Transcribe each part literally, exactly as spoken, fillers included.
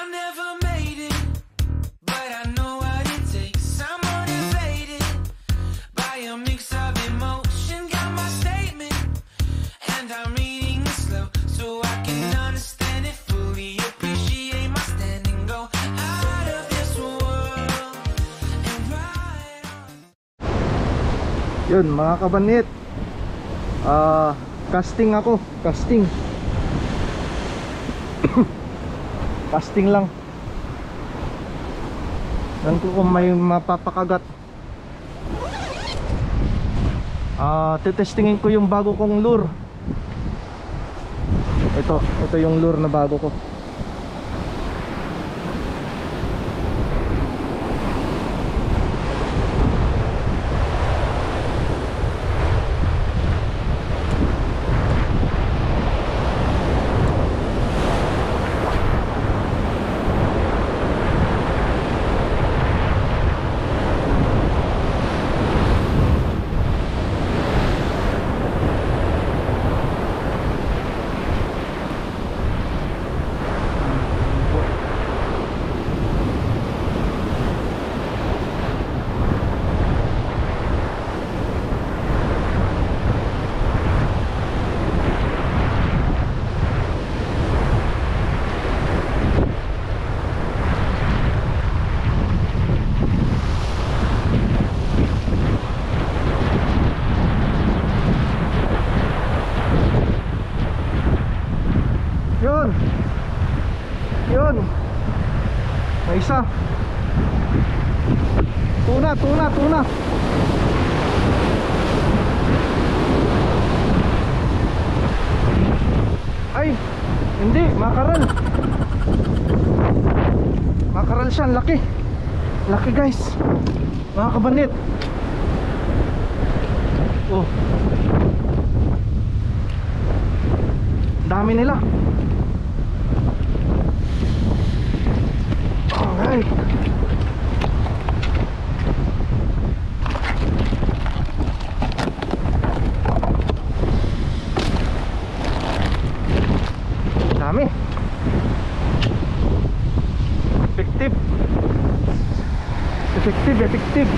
never made it, but I know what it takes. I'm motivated by a mix of emotion. Got my statement, and I'm reading it slow so I can understand it fully. Appreciate my standing, go out of this world and ride on. Yun mga kabanit, ah, uh, casting ako, casting. Casting lang. Dan ko kung may mapapakagat. Ah, uh, tetestingin ko yung bago kong lure. Ito, ito yung lure na bago ko. Yun. Yun. May isa. Tuna, tuna, tuna. Ay, hindi, makaral. Makaral siya, laki. Laki guys. Mga kabanit. Oh. Dami nila. Alright. Dami. Effective. Effective, effective.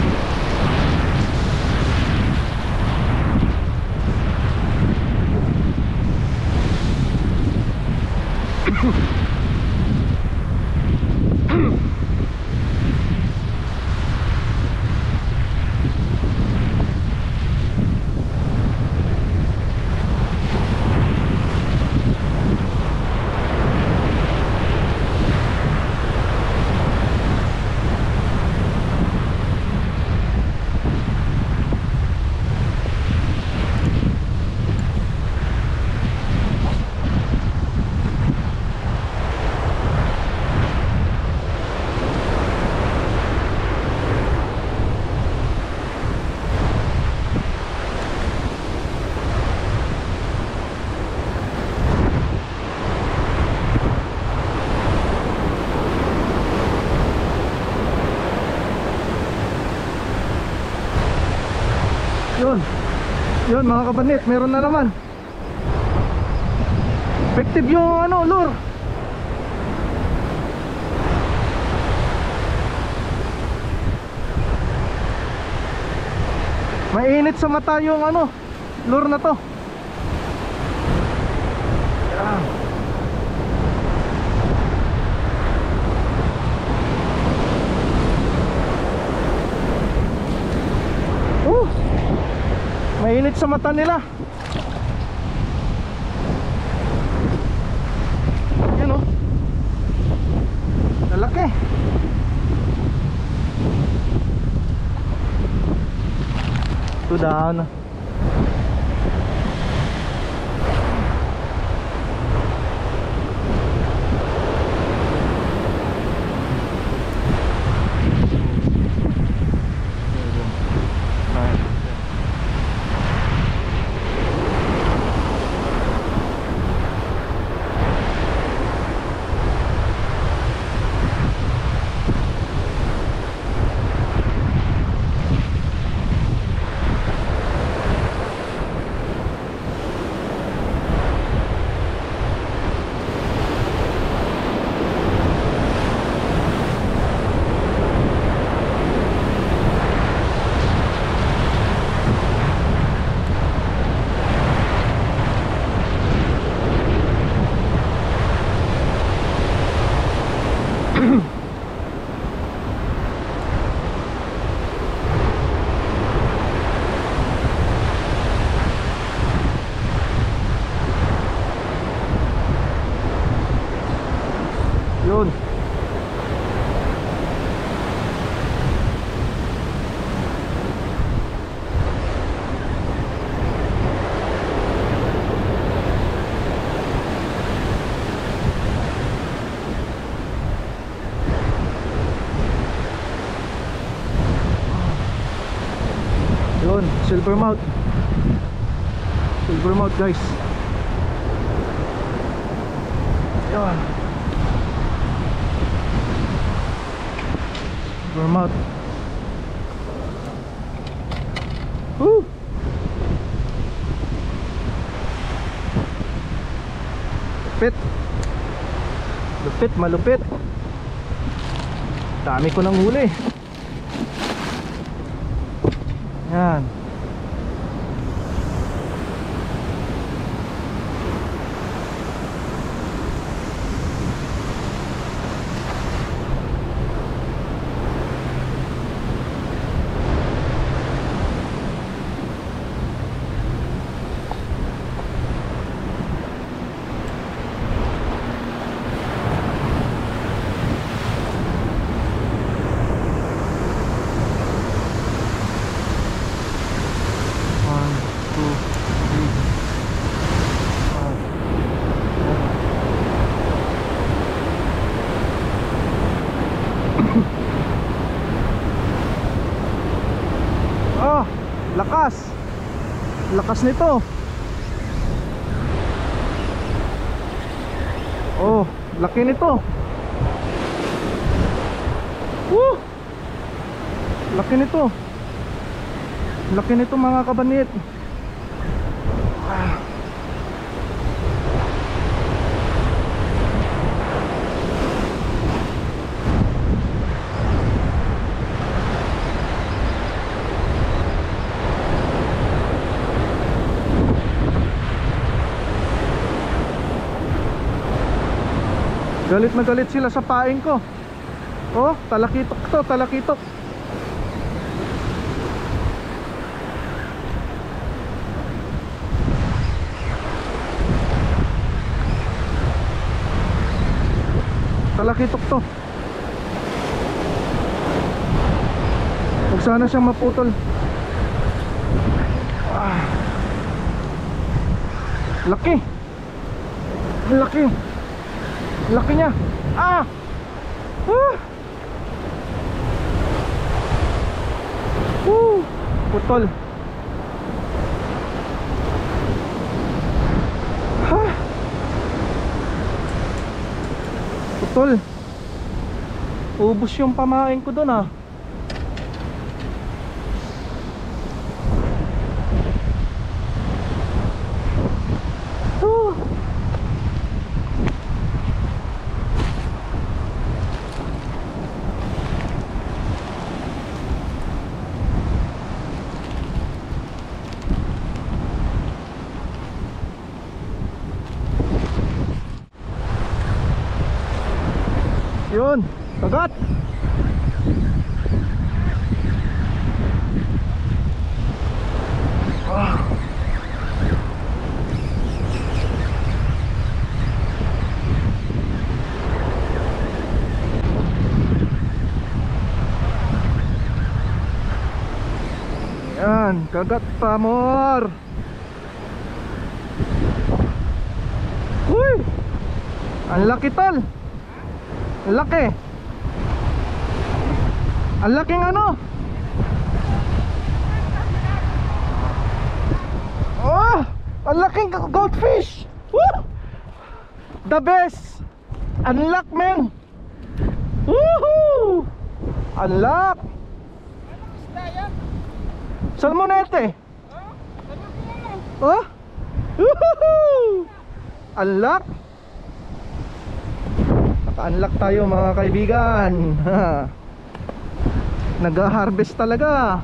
Yun. Yun mga kabanit, meron na naman. Effective yung ano, lure. Mainit sa mata yung ano, lure na to. Yan. Oh, mainit sa mata nila. Yan oh. Lalaki. Two down. Yun. Yun, Silvermount. Silvermount guys. Yan. Silvermount. Woo! Lupit. Lupit, malupit. Dami ko nang huli. Yan. Oh, lakas. Lakas nito. Oh, laki nito. Woo! Laki nito. Laki nito mga kabanit. Ah. Galit na galit sila sa paing ko. Oh, talakitok to, talakitok. Talakitok to. Huwag sana siyang maputol. Ah. Laki. Laki. Laki niya. Ah! Ah! Woo! Putol. Ha? Putol. Ubus yung pamain ko doon ah. Oh. Yun, kagat. Ah. Yan, kagat pa more. Uy, ang laki tol. Ang laki. Ang laking ano. Oh, ang laking goldfish. Woo! The best. Unlock man. Woohoo! Unlock. Salmonete. Oh? Woohoo! Unlock. Naka-unlock tayo mga kaibigan. Nag-harvest talaga.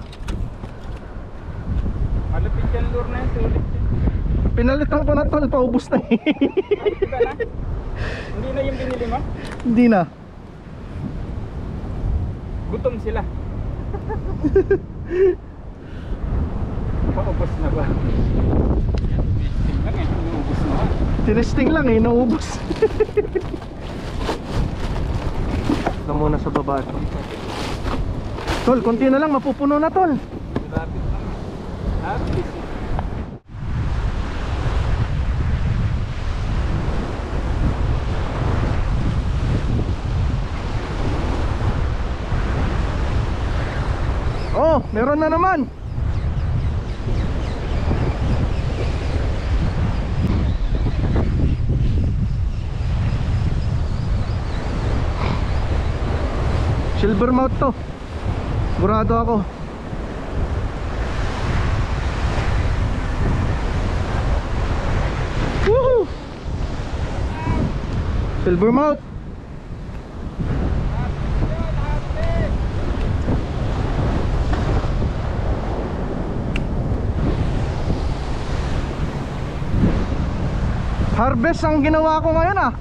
Malapit yung lure na yun, sulit yun. Pinalitan ko na tol, paubos na eh. Ay, iba na. Hindi na yung binili mo? Hindi na. Gutom sila. Paubos na ba? Testing lang eh, naubos na. Tinesting lang eh, naubos. Na muna sa baba ito. Tol, konti na lang, mapupuno na tol. Rapid lang. Rapid. Oh, meron na naman. Silvermouth to. Burado ako. Woohoo! Silvermouth. Harvest ang ginawa ko ngayon ah.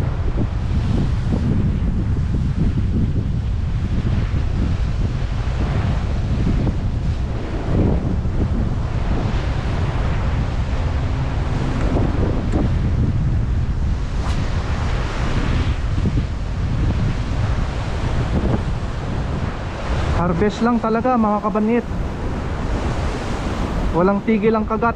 Harvest lang talaga mga kabanit. Walang tigil ang kagat.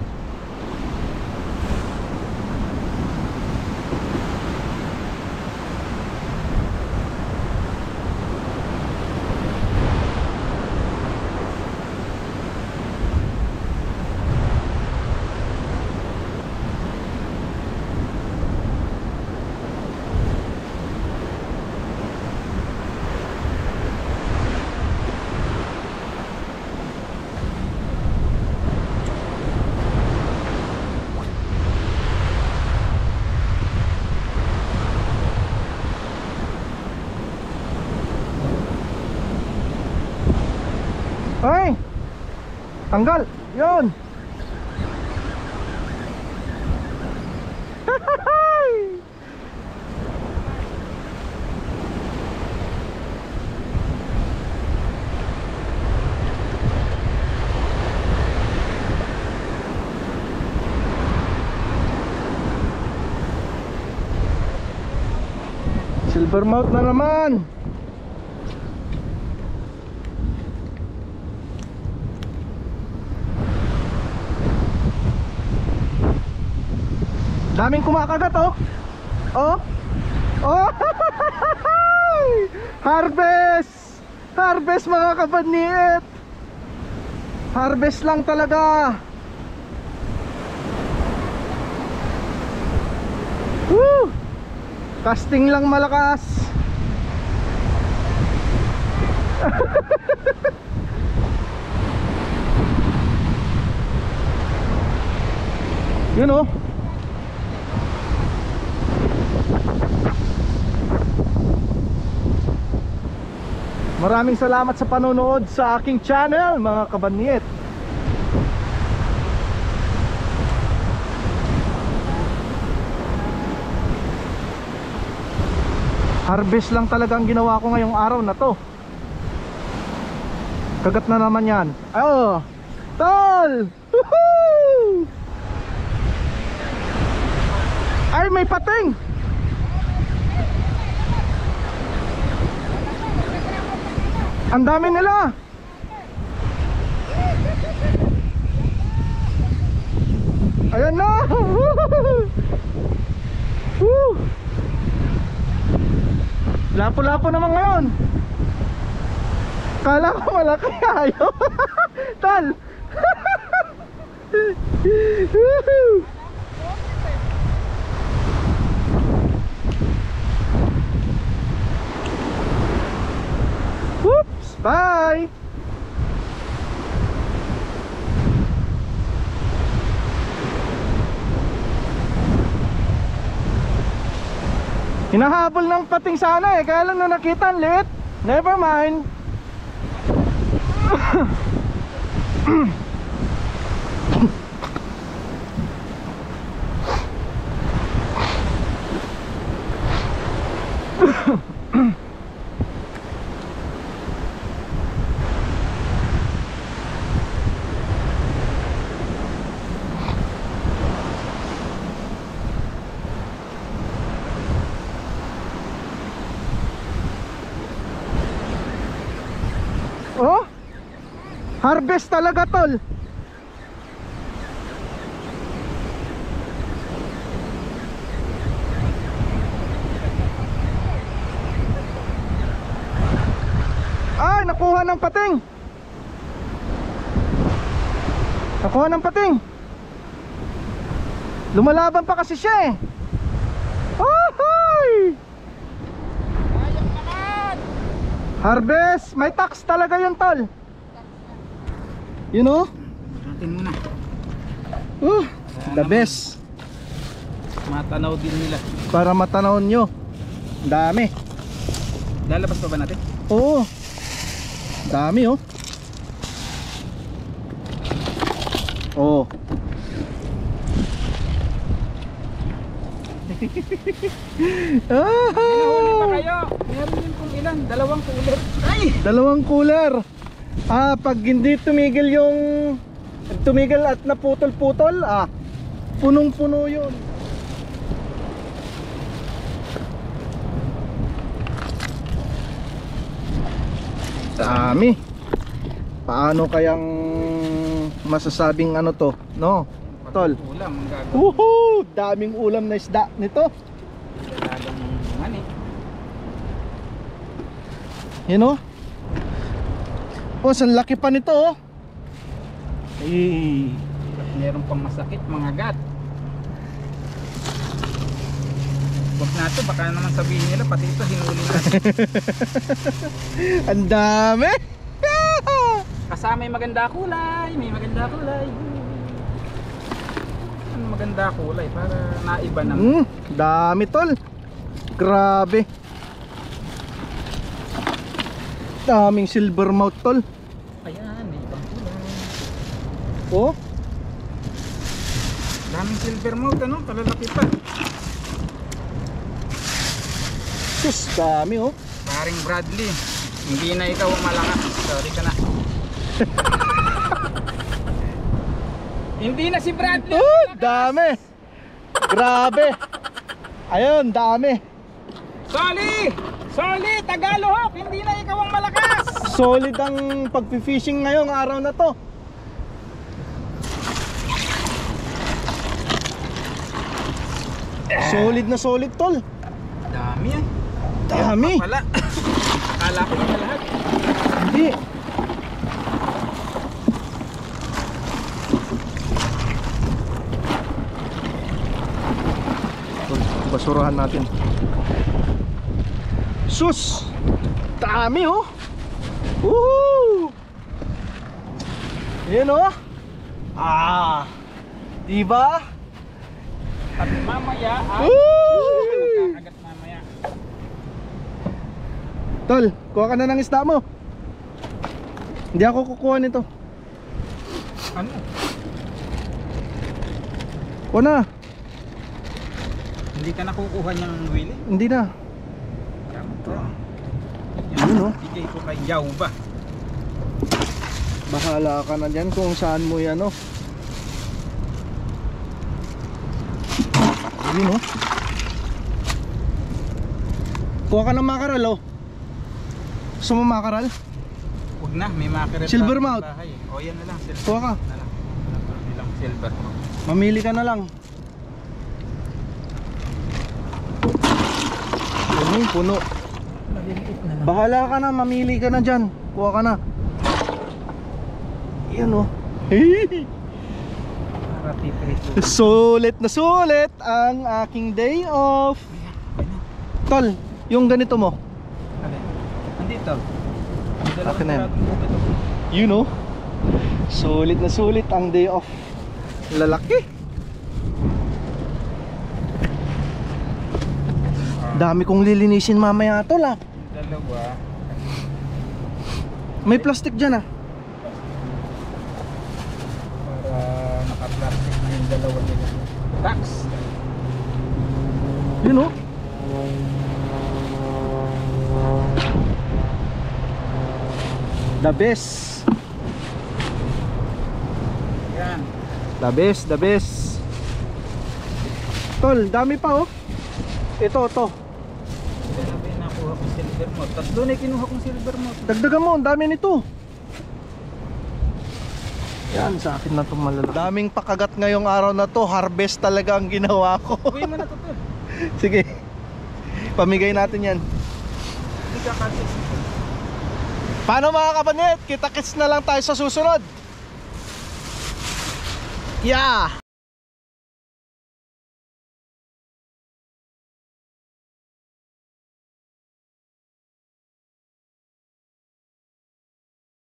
Ay! Tanggal! Yun! Silvermouth na naman! Daming kumakagat oh. Oh. Oh. Harvest. Harvest mga kabaniet. Harvest lang talaga. Woo! Casting lang malakas. Yun oh. Maraming salamat sa panonood sa aking channel mga kabaniet. Harvest lang talaga ang ginawa ko ngayong araw na to. Kagat na naman yan. Oh, tol! Woohoo! Ay, may pating! Ang dami nila. Ayan na. Woo! Lapo-lapo naman ngayon. Kala ko malaki ayaw. Tal. Whoops, bye. Hinahabol ng pating sana eh, kaya lang nung nakita ang liit. Never mind. Oh, harvest talaga tol. Ay, nakuha ng pating. Nakuha ng pating. Lumalaban pa kasi siya eh. Ahoy! Ayang naman! Harvest, may tax talaga yun tol. You know? Natin muna. Uh, the best. Matanaw din nila. Para matanaw nyo. Dami. Lalabas pa ba natin? Oo. Dami oh. Oo. Nahuli pa Ah, kayo. Meron din kung ilan. Dalawang cooler. Ay! dalawang cooler. Ah, pag hindi tumigil yung tumigil at naputol-putol, ah, punong-puno yun. Dami. Paano kayang masasabing ano to, no? Tol. Ulam ang gagawin. Woohoo! Daming ulam na isda nito. Talagang mani. You know? Oh, ang laki pa nito oh. Eh. At meron pang masakit mga gat. Huwag na ito, baka naman sabihin nila pati ito hinuli natin. Ang dami. Kasama may maganda kulay, may maganda kulay. Ano maganda kulay para naiba naman. Hmm, dami tol. Grabe. Daming silvermouth tol. Ayan, may ibang kulay. Oh, Daming silvermouth, ano? Kalalaki pa. sus, dami oh. Paring Bradley, hindi na ikaw ang malakas. Sorry ka na. Hindi na si Bradley. Oh, dami. Grabe. Ayun, dami. Soli! Soli! Tagalog! Hindi na ikaw ang malakas! Solid ang pagpi-fishing ngayong araw na to. Solid na solid tol. Dami yan. Dami. Yan pa pala. Akala ko na lahat. Hindi. Basurahan natin. Sus! Dami oh! Woohoo! Yan oh! Ah! Diba? At mamaya ay... Woo! Kakagat mamaya. Tol, kuha ka na ng isda mo. Hindi ako kukuha nito. Ano? Kuha na. Hindi ka nakukuha niyang willy? Hindi na. Yan, Yun, oh. bigay ko kay Yauba. Bahala ka na dyan kung saan mo yan oh. Yun oh. Kuha ka ng makaral oh. Gusto mo makaral? Huwag na, may makarel. Silvermouth. O yan na lang, silver. Kuha ka. Na lang. Ano lang, silvermouth. Mamili ka na lang. Ano yung puno? Maliliit na lang. Bahala ka na, mamili ka na dyan. Kuha ka na. Yan oh. Para tiprito. Sulit na sulit ang aking day off. Tol, yung ganito mo. Alin? Nandito. Akin na yan. You know, sulit na sulit ang day off. Lalaki. Dami kong lilinisin mamaya tol ah. Dalawa. May plastic dyan ah. Para naka-plastic na yung dalawa nila. Tax. You know. The best. Yan. The best, the best. Tol, dami pa oh. Ito, to. Dalawa yung nakuha kong silvermouth. Tatlo na yung kinuha kong silvermouth. Dagdagan mo, ang dami nito. Yan, sa akin na itong malalaki. Daming pakagat ngayong araw na to. Harvest talaga ang ginawa ko. Uy mo na to tol. Sige. Pamigay natin yan. Hindi ka kasi. Paano mga kabanit? Kita-kits na lang tayo sa susunod. Yeah!